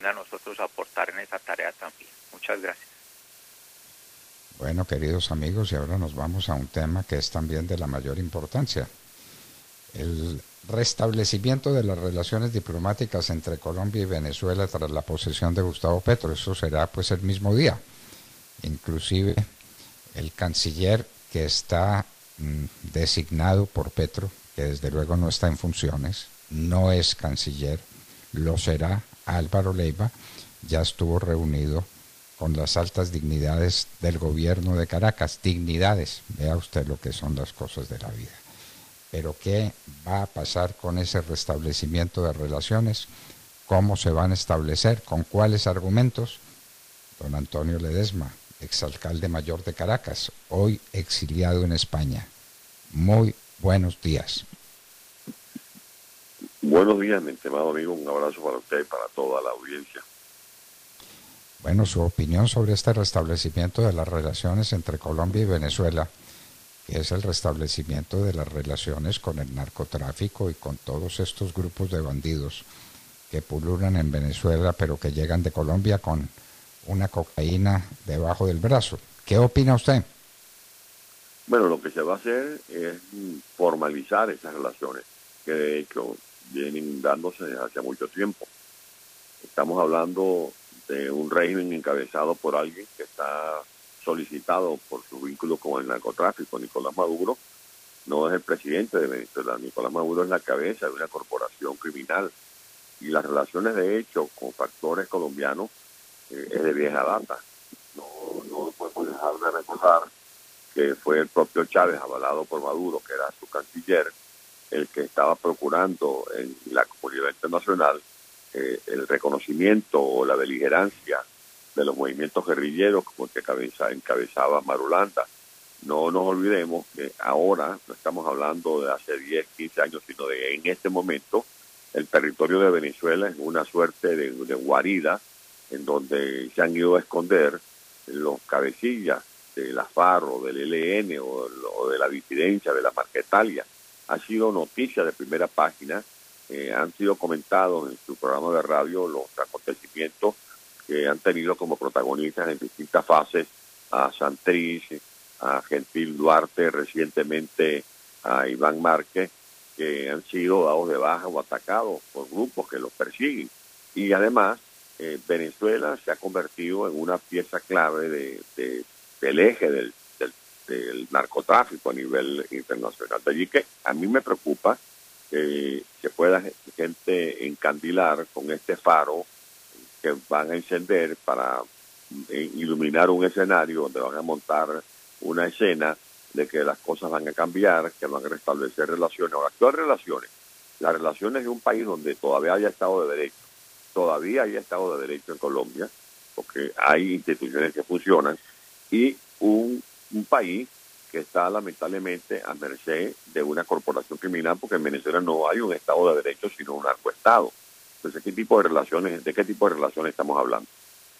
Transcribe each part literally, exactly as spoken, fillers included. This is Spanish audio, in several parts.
corresponde a nosotros aportar en esa tarea también. Muchas gracias. Bueno, queridos amigos, y ahora nos vamos a un tema que es también de la mayor importancia. El restablecimiento de las relaciones diplomáticas entre Colombia y Venezuela tras la posesión de Gustavo Petro. Eso será pues el mismo día. Inclusive el canciller que está mmm, designado por Petro, que desde luego no está en funciones, no es canciller, lo será Álvaro Leiva, ya estuvo reunido con las altas dignidades del gobierno de Caracas. Dignidades, vea usted lo que son las cosas de la vida. Pero ¿qué va a pasar con ese restablecimiento de relaciones? ¿Cómo se van a establecer? ¿Con cuáles argumentos? Don Antonio Ledesma, exalcalde mayor de Caracas, hoy exiliado en España. Muy buenos días. Buenos días, mi estimado amigo. Un abrazo para usted y para toda la audiencia. Bueno, su opinión sobre este restablecimiento de las relaciones entre Colombia y Venezuela, que es el restablecimiento de las relaciones con el narcotráfico y con todos estos grupos de bandidos que pululan en Venezuela, pero que llegan de Colombia con una cocaína debajo del brazo. ¿Qué opina usted? Bueno, lo que se va a hacer es formalizar esas relaciones, que de hecho vienen dándose desde hace mucho tiempo. Estamos hablando de un régimen encabezado por alguien que está solicitado por su vínculo con el narcotráfico. Nicolás Maduro no es el presidente de Venezuela. Nicolás Maduro es la cabeza de una corporación criminal. Y las relaciones, de hecho, con factores colombianos eh, es de vieja data. No, no podemos dejar de recordar que fue el propio Chávez, avalado por Maduro, que era su canciller, el que estaba procurando en la comunidad internacional eh, el reconocimiento o la beligerancia de los movimientos guerrilleros como el que cabeza, encabezaba Marulanda. No nos olvidemos que ahora no estamos hablando de hace diez, quince años, sino de en este momento el territorio de Venezuela es una suerte de, de guarida en donde se han ido a esconder los cabecillas de la FARC o del E L N o, o de la disidencia de la Marquetalia. Ha sido noticia de primera página, eh, han sido comentados en su programa de radio los acontecimientos que han tenido como protagonistas en distintas fases a Santrich, a Gentil Duarte, recientemente a Iván Márquez, que han sido dados de baja o atacados por grupos que los persiguen. Y además, eh, Venezuela se ha convertido en una pieza clave de, de, del eje del, del, del narcotráfico a nivel internacional. De allí que a mí me preocupa que se pueda gente encandilar con este faro que van a encender para iluminar un escenario donde van a montar una escena de que las cosas van a cambiar, que van a restablecer relaciones. Ahora, ¿qué relaciones? Las relaciones de un país donde todavía haya Estado de Derecho, todavía hay Estado de Derecho en Colombia, porque hay instituciones que funcionan, y un, un país que está lamentablemente a merced de una corporación criminal, porque en Venezuela no hay un Estado de Derecho, sino un narcoestado. Entonces, ¿qué tipo de relaciones, de qué tipo de relaciones estamos hablando?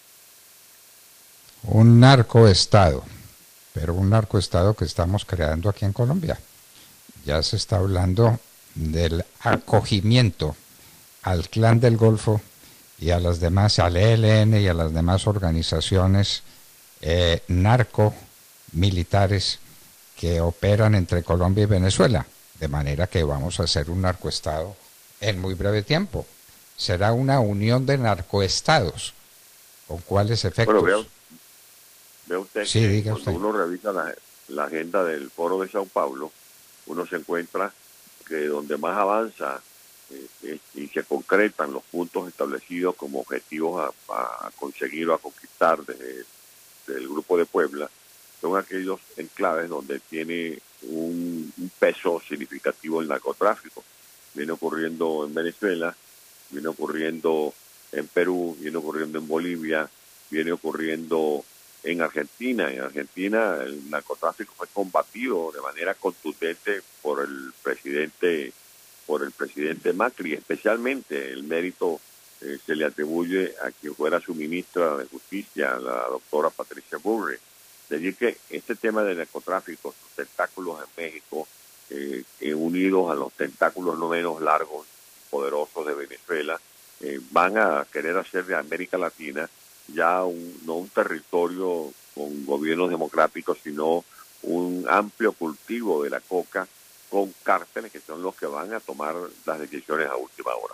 Un narcoestado, pero un narcoestado que estamos creando aquí en Colombia. Ya se está hablando del acogimiento al Clan del Golfo y a las demás, al E L N y a las demás organizaciones eh, narco-militares que operan entre Colombia y Venezuela, de manera que vamos a hacer un narcoestado en muy breve tiempo. Será una unión de narcoestados. ¿Con cuáles efectos? Bueno, vea, vea usted sí, que diga cuando usted. uno revisa la, la agenda del Foro de Sao Paulo, uno se encuentra que donde más avanza eh, eh, y se concretan los puntos establecidos como objetivos a, a conseguir o a conquistar desde, desde el Grupo de Puebla, son aquellos enclaves donde tiene un, un peso significativo el narcotráfico. Viene ocurriendo en Venezuela, viene ocurriendo en Perú, viene ocurriendo en Bolivia, viene ocurriendo en Argentina. En Argentina el narcotráfico fue combatido de manera contundente por el presidente, por el presidente Macri, especialmente el mérito eh, se le atribuye a quien fuera su ministra de Justicia, la doctora Patricia Bullrich. De allí que este tema del narcotráfico, sus tentáculos en México, eh, eh, unidos a los tentáculos no menos largos y poderosos de Venezuela, eh, van a querer hacer de América Latina ya un, no un territorio con gobiernos democráticos, sino un amplio cultivo de la coca con cárteles que son los que van a tomar las decisiones a última hora.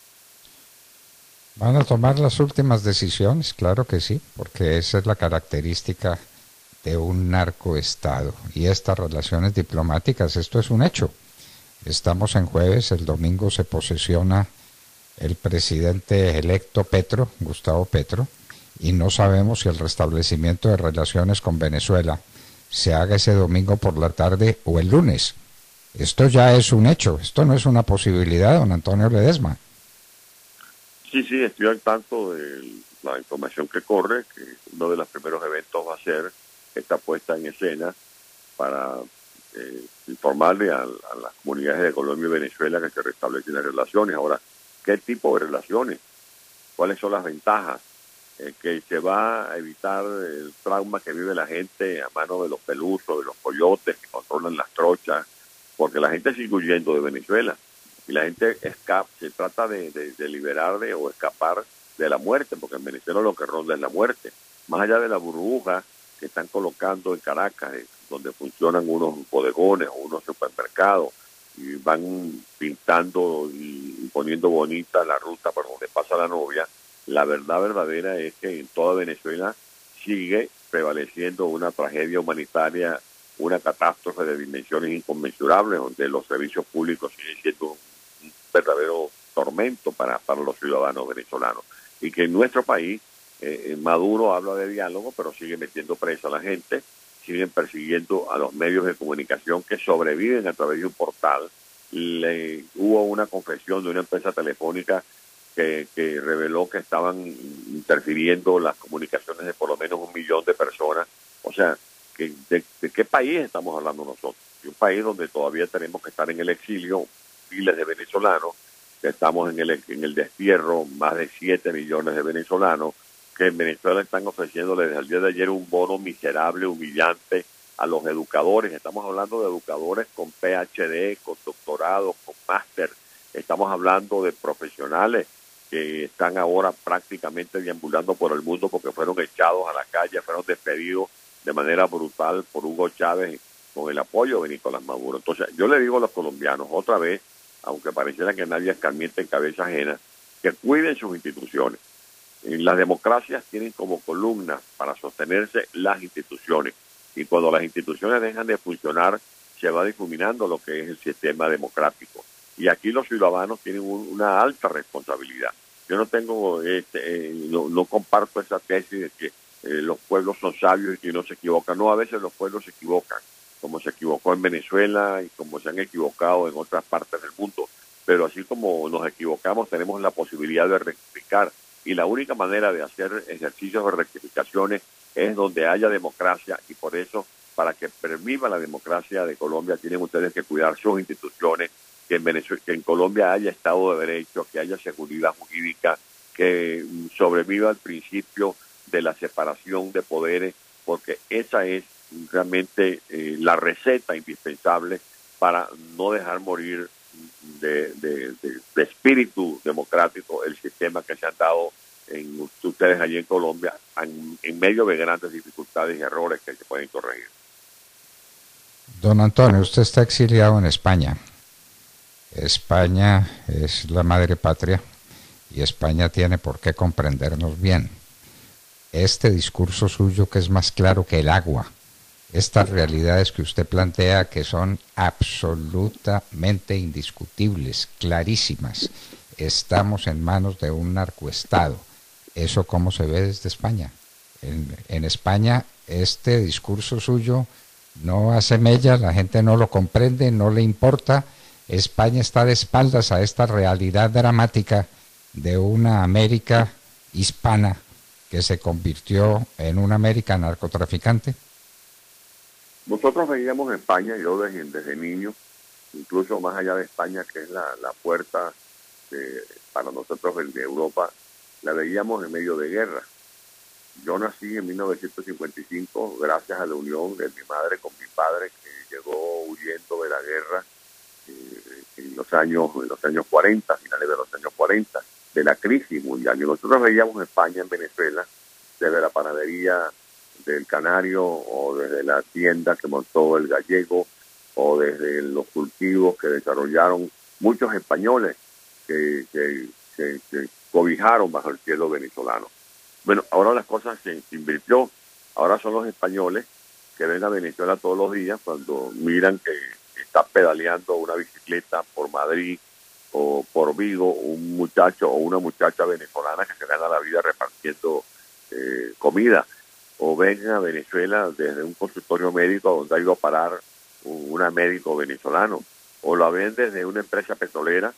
Van a tomar las últimas decisiones, claro que sí, porque esa es la característica de un narcoestado. Y estas relaciones diplomáticas, esto es un hecho. Estamos en jueves, el domingo se posesiona el presidente electo Petro, Gustavo Petro, y no sabemos si el restablecimiento de relaciones con Venezuela se haga ese domingo por la tarde o el lunes. Esto ya es un hecho, esto no es una posibilidad, don Antonio Ledesma. Sí, sí, estoy al tanto de la información que corre, que uno de los primeros eventos va a ser esta puesta en escena para eh, informarle a, a las comunidades de Colombia y Venezuela que se restablecen las relaciones. Ahora, ¿qué tipo de relaciones? ¿Cuáles son las ventajas? Eh, que se va a evitar el trauma que vive la gente a mano de los pelusos, de los coyotes que controlan las trochas, porque la gente sigue huyendo de Venezuela y la gente escapa, se trata de, de, de liberar de, o escapar de la muerte, porque en Venezuela lo que ronda es la muerte. Más allá de la burbuja que están colocando en Caracas, eh, donde funcionan unos bodegones o unos supermercados y van pintando y, y poniendo bonita la ruta por donde pasa la novia, la verdad verdadera es que en toda Venezuela sigue prevaleciendo una tragedia humanitaria, una catástrofe de dimensiones inconmensurables, donde los servicios públicos siguen siendo un, un verdadero tormento para, para los ciudadanos venezolanos. Y que en nuestro país, eh, Maduro habla de diálogo, pero sigue metiendo presa a la gente, siguen persiguiendo a los medios de comunicación que sobreviven a través de un portal. Le, hubo una confesión de una empresa telefónica Que, que reveló que estaban interfiriendo las comunicaciones de por lo menos un millón de personas. O sea, que de, ¿de qué país estamos hablando nosotros? De un país donde todavía tenemos que estar en el exilio, miles de venezolanos, que estamos en el, en el destierro, más de siete millones de venezolanos, que en Venezuela están ofreciéndole desde el día de ayer un bono miserable, humillante a los educadores. Estamos hablando de educadores con P H D, con doctorado, con máster. Estamos hablando de profesionales que están ahora prácticamente deambulando por el mundo porque fueron echados a la calle, fueron despedidos de manera brutal por Hugo Chávez con el apoyo de Nicolás Maduro. Entonces, yo le digo a los colombianos, otra vez, aunque pareciera que nadie escarmienta en cabeza ajena, que cuiden sus instituciones. Las democracias tienen como columna para sostenerse las instituciones, y cuando las instituciones dejan de funcionar, se va difuminando lo que es el sistema democrático. Y aquí los ciudadanos tienen un, una alta responsabilidad. Yo no tengo, este, eh, no, no comparto esa tesis de que eh, los pueblos son sabios y que no se equivocan. No, a veces los pueblos se equivocan, como se equivocó en Venezuela y como se han equivocado en otras partes del mundo. Pero así como nos equivocamos, tenemos la posibilidad de rectificar. Y la única manera de hacer ejercicios de rectificaciones es donde haya democracia, y por eso, para que perviva la democracia de Colombia, tienen ustedes que cuidar sus instituciones, que en Venezuela, que en Colombia haya Estado de Derecho, que haya seguridad jurídica, que sobreviva el principio de la separación de poderes, porque esa es realmente eh, la receta indispensable para no dejar morir de, de, de, de espíritu democrático el sistema que se han dado en ustedes allí en Colombia, en, en medio de grandes dificultades y errores que se pueden corregir. Don Antonio, usted está exiliado en España. España es la madre patria y España tiene por qué comprendernos bien. Este discurso suyo, que es más claro que el agua, estas realidades que usted plantea, que son absolutamente indiscutibles, clarísimas, estamos en manos de un narcoestado. ¿Eso cómo se ve desde España? En, en España este discurso suyo no hace mella, la gente no lo comprende, no le importa. España está de espaldas a esta realidad dramática de una América hispana que se convirtió en una América narcotraficante. Nosotros veíamos España, yo desde, desde niño, incluso más allá de España, que es la, la puerta de, para nosotros de Europa, la veíamos en medio de guerra. Yo nací en mil novecientos cincuenta y cinco gracias a la unión de mi madre con mi padre, que llegó huyendo de la guerra en los años en los años cuarenta, finales de los años cuarenta. de la crisis mundial. Y nosotros veíamos en España, en Venezuela, desde la panadería del Canario o desde la tienda que montó el Gallego o desde los cultivos que desarrollaron muchos españoles que, que, que, que cobijaron bajo el cielo venezolano. Bueno, ahora las cosas se invirtió. Ahora son los españoles que ven a Venezuela todos los días cuando miran que está pedaleando una bicicleta por Madrid o por Vigo un muchacho o una muchacha venezolana que se gana la vida repartiendo eh, comida, o ven a Venezuela desde un consultorio médico donde ha ido a parar un una médico venezolano, o la ven desde una empresa petrolera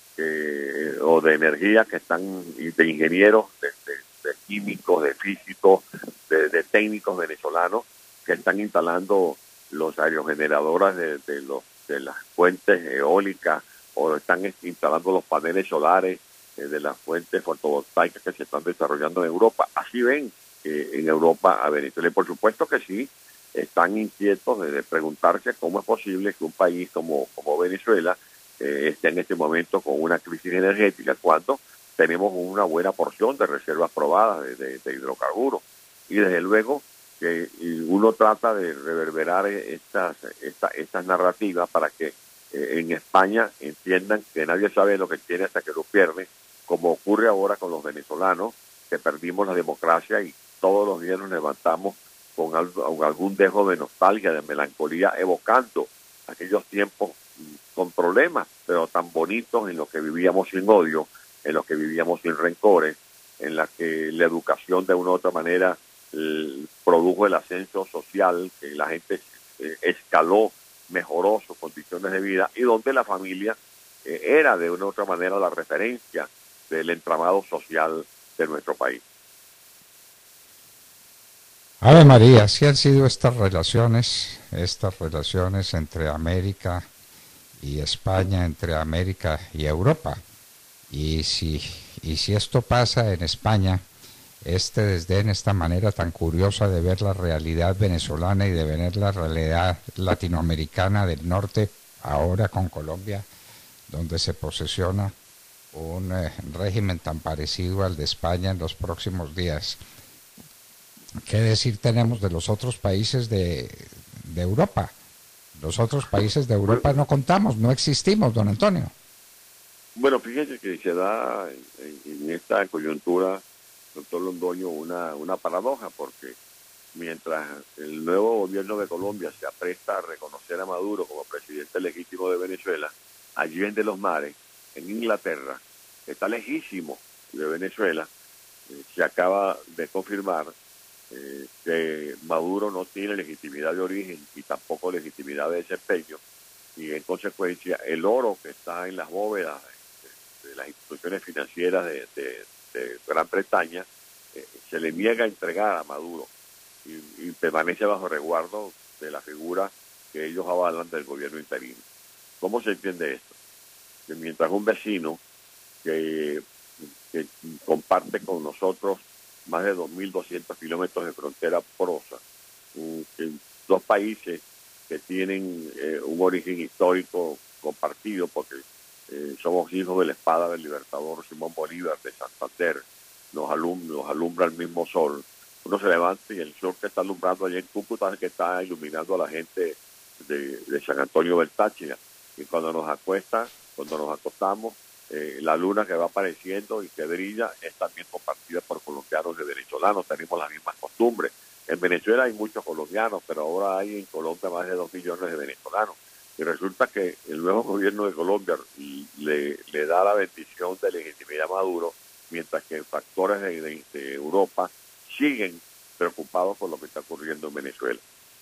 eh, o de energía que están, de ingenieros, de, de, de químicos, de físicos, de, de técnicos venezolanos que están instalando los aerogeneradores de, de, los, de las fuentes eólicas, o están instalando los paneles solares eh, de las fuentes fotovoltaicas que se están desarrollando en Europa. Así ven eh, en Europa a Venezuela. Y por supuesto que sí, están inquietos de, de preguntarse cómo es posible que un país como, como Venezuela eh, esté en este momento con una crisis energética cuando tenemos una buena porción de reservas probadas de, de, de hidrocarburos. Y desde luego que uno trata de reverberar estas, esta, estas narrativas para que eh, en España entiendan que nadie sabe lo que tiene hasta que lo pierde, como ocurre ahora con los venezolanos, que perdimos la democracia y todos los días nos levantamos con, algo, con algún dejo de nostalgia, de melancolía, evocando aquellos tiempos con problemas, pero tan bonitos, en los que vivíamos sin odio, en los que vivíamos sin rencores, en la que la educación de una u otra manera eh, produjo el ascenso social, que la gente eh, escaló, mejoró sus condiciones de vida, y donde la familia eh, era de una u otra manera la referencia del entramado social de nuestro país. Ave María, sí han sido estas relaciones, estas relaciones entre América y España, entre América y Europa. Y si, y si esto pasa en España, este desdén, esta manera tan curiosa de ver la realidad venezolana y de ver la realidad latinoamericana del norte, ahora con Colombia, donde se posesiona un eh, régimen tan parecido al de España en los próximos días. ¿Qué decir tenemos de los otros países de, de Europa? Los otros países de Europa no contamos, no existimos, don Antonio. Bueno, fíjense que se da en, en esta coyuntura, doctor Londoño, una, una paradoja, porque mientras el nuevo gobierno de Colombia se apresta a reconocer a Maduro como presidente legítimo de Venezuela, allí de los mares, en Inglaterra, está lejísimo de Venezuela, eh, se acaba de confirmar eh, que Maduro no tiene legitimidad de origen y tampoco legitimidad de desempeño, y en consecuencia el oro que está en las bóvedas de, de las instituciones financieras de, de, de Gran Bretaña eh, se le niega a entregar a Maduro y, y permanece bajo resguardo de la figura que ellos avalan del gobierno interino. ¿Cómo se entiende esto? Que mientras un vecino que, que comparte con nosotros más de dos mil doscientos kilómetros de frontera porosa, dos países que tienen eh, un origen histórico compartido, porque eh, somos hijos de la espada del libertador Simón Bolívar de Santander, nos alumbra, nos alumbra el mismo sol. Uno se levanta y el sol que está alumbrando allá en Cúcuta es el que está iluminando a la gente de, de San Antonio del Táchira. Y cuando nos acuesta, cuando nos acostamos, eh, la luna que va apareciendo y que brilla es también compartida por colombianos y venezolanos. Tenemos las mismas costumbres. En Venezuela hay muchos colombianos, pero ahora hay en Colombia más de dos millones de venezolanos. Y resulta que el nuevo gobierno de Colombia le, le da la bendición de legitimidad a Maduro, mientras que factores de, de, de Europa siguen preocupados por lo que está ocurriendo en Venezuela.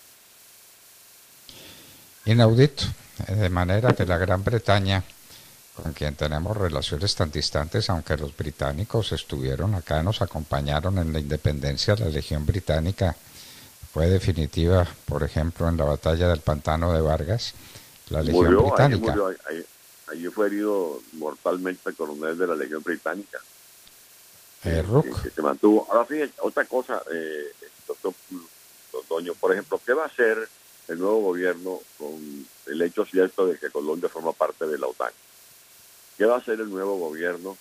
Inaudito, de manera que la Gran Bretaña, con quien tenemos relaciones tan distantes, aunque los británicos estuvieron acá, nos acompañaron en la independencia, la Legión Británica fue definitiva, por ejemplo, en la batalla del Pantano de Vargas, la Legión murió, Británica. Allí, murió, allí, allí fue herido mortalmente el coronel de la Legión Británica. Eh, que, que se mantuvo. Ahora, fíjense, otra cosa, eh, doctor Doño, por ejemplo, ¿qué va a hacer el nuevo gobierno con el hecho cierto de que Colombia forma parte de la OTAN? ¿Qué va a hacer el nuevo gobierno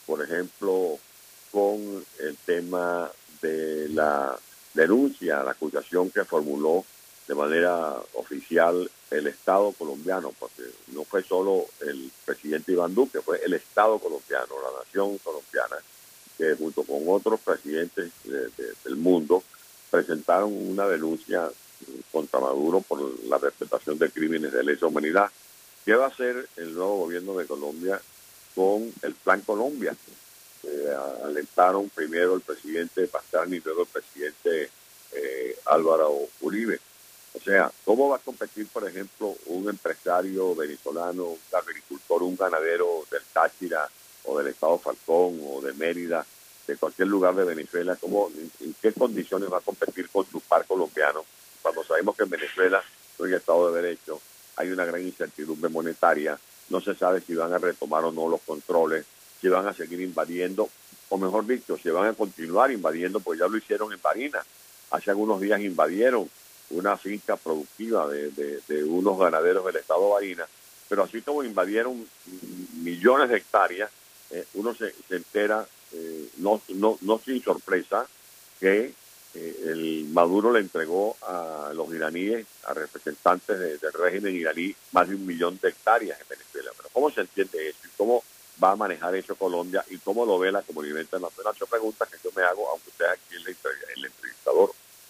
por ejemplo, con el tema de la denuncia, la acusación que formuló de manera oficial el Estado colombiano, porque no fue solo el presidente Iván Duque, fue el Estado colombiano, la nación colombiana, que junto con otros presidentes de, de, del mundo presentaron una denuncia contra Maduro por la perpetración de crímenes de lesa humanidad. ¿Qué va a hacer el nuevo gobierno de Colombia con el Plan Colombia? Eh, alentaron primero el presidente Pastrana y luego el presidente eh, Álvaro Uribe. O sea, ¿cómo va a competir, por ejemplo, un empresario venezolano, un agricultor, un ganadero del Táchira o del Estado Falcón o de Mérida, de cualquier lugar de Venezuela? ¿Cómo, en, en qué condiciones va a competir con su par colombiano? Cuando sabemos que en Venezuela no hay Estado de Derecho, hay una gran incertidumbre monetaria, no se sabe si van a retomar o no los controles, si van a seguir invadiendo, o mejor dicho, si van a continuar invadiendo, pues ya lo hicieron en Barinas. Hace algunos días invadieron una finca productiva de, de, de unos ganaderos del estado de Barinas, pero así como invadieron millones de hectáreas, eh, uno se, se entera, eh, no, no, no sin sorpresa, que eh, el Maduro le entregó a los iraníes, a representantes de, del régimen iraní, más de un millón de hectáreas en Venezuela. Pero ¿cómo se entiende eso? ¿Y cómo va a manejar eso Colombia? ¿Y cómo lo ve la comunidad internacional? Son preguntas que yo me hago, aunque usted aquí es el entrevistador.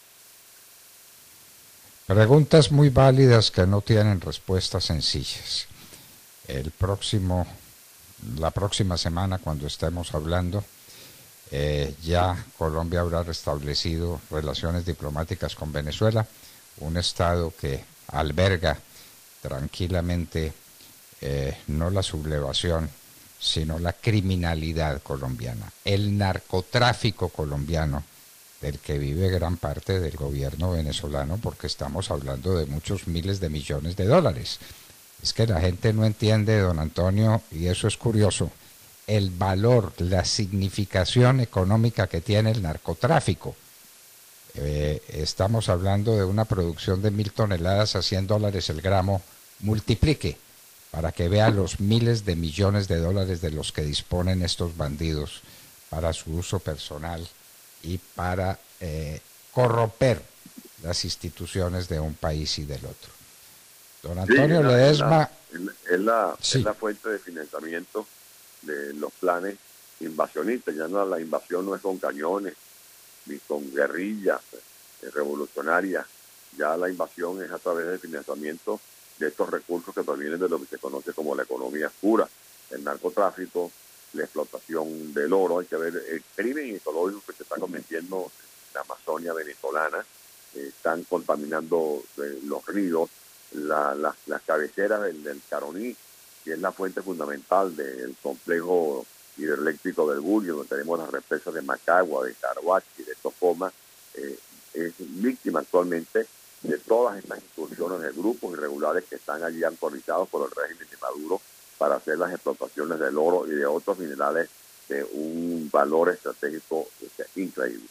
Preguntas muy válidas que no tienen respuestas sencillas. El próximo, la próxima semana, cuando estemos hablando, eh, ya Colombia habrá restablecido relaciones diplomáticas con Venezuela, un estado que alberga tranquilamente eh, no la sublevación, sino la criminalidad colombiana, el narcotráfico colombiano, del que vive gran parte del gobierno venezolano, porque estamos hablando de muchos miles de millones de dólares. Es que la gente no entiende, don Antonio, y eso es curioso, el valor, la significación económica que tiene el narcotráfico. Eh, estamos hablando de una producción de mil toneladas a cien dólares el gramo, multiplique, para que vea los miles de millones de dólares de los que disponen estos bandidos para su uso personal y para eh, corromper las instituciones de un país y del otro. Don Antonio sí, Ledesma... Es la, es, la, sí. es la fuente de financiamiento de los planes invasionistas. Ya no, la invasión no es con cañones, ni con guerrillas eh, revolucionarias. Ya la invasión es a través del financiamiento de estos recursos que provienen de lo que se conoce como la economía oscura, el narcotráfico, la explotación del oro. Hay que ver el crimen ecológico que se está cometiendo en la Amazonia venezolana. Eh, están contaminando eh, los ríos, la, la, las cabeceras del, del Caroní, que es la fuente fundamental del complejo hidroeléctrico del Gurio, donde tenemos las represas de Macagua, de Carhuachi, de Tocoma. Eh, es víctima actualmente de todas estas incursiones de grupos irregulares que están allí autorizados por el régimen de Maduro para hacer las explotaciones del oro y de otros minerales de un valor estratégico increíble.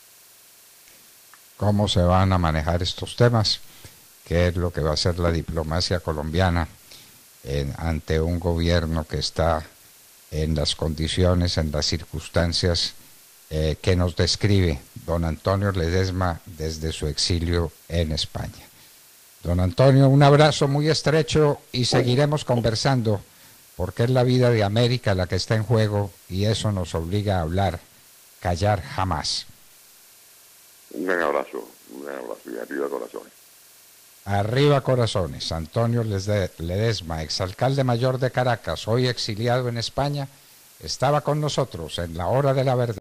¿Cómo se van a manejar estos temas? ¿Qué es lo que va a hacer la diplomacia colombiana en, ante un gobierno que está en las condiciones, en las circunstancias eh, que nos describe don Antonio Ledesma desde su exilio en España? Don Antonio, un abrazo muy estrecho y seguiremos conversando, porque es la vida de América la que está en juego y eso nos obliga a hablar, callar jamás. Un gran abrazo, un gran abrazo y arriba corazones. Arriba corazones. Antonio Ledesma, exalcalde mayor de Caracas, hoy exiliado en España, estaba con nosotros en la hora de la verdad.